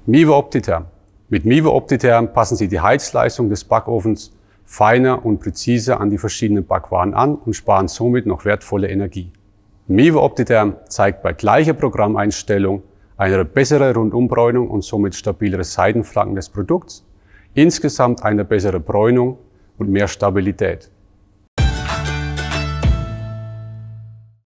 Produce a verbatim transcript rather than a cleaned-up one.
Miele Optitherm. Mit Miele Optitherm passen Sie die Heizleistung des Backofens feiner und präziser an die verschiedenen Backwaren an und sparen somit noch wertvolle Energie. Miele Optitherm zeigt bei gleicher Programmeinstellung eine bessere Rundumbräunung und somit stabilere Seitenflanken des Produkts, insgesamt eine bessere Bräunung und mehr Stabilität.